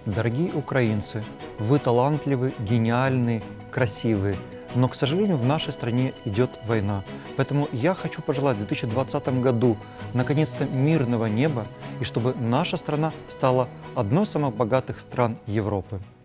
Дорогие украинцы, вы талантливы, гениальны, красивые, но, к сожалению, в нашей стране идет война. Поэтому я хочу пожелать в 2020 году наконец-то мирного неба и чтобы наша страна стала одной из самых богатых стран Европы.